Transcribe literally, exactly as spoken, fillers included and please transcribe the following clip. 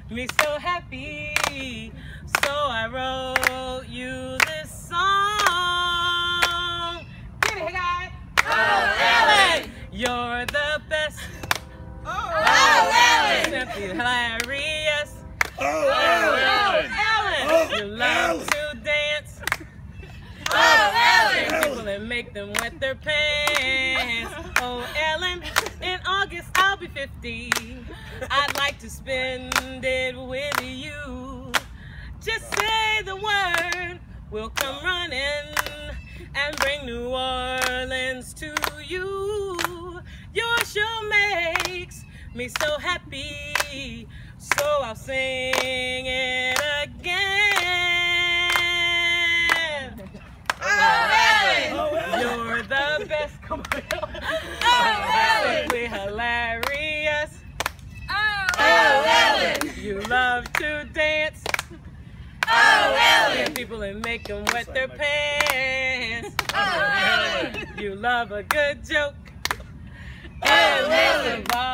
me so happy. So I wrote you this song. Get it, guys. Oh, Ellen, you're the best. Oh, oh Ellen, simply hilarious. Oh, Ellen, Ellen, oh, you love Ellen. to dance. Oh, Ellen, Ellen. people and make them wet their pants. Oh, Ellen, in August I'll be fifty. I'd like to spend it with you. Just say the word, we'll come running and bring New Orleans to you. Your show makes me so happy, so I'll sing it again. Oh, Ellen, you're the best. Come on. Oh, Ellen, simply hilarious. Oh, Ellen, you love to dance. Oh, Ellen, people and make them wet their pants. Oh, Ellen, you love a good joke. And Ellen,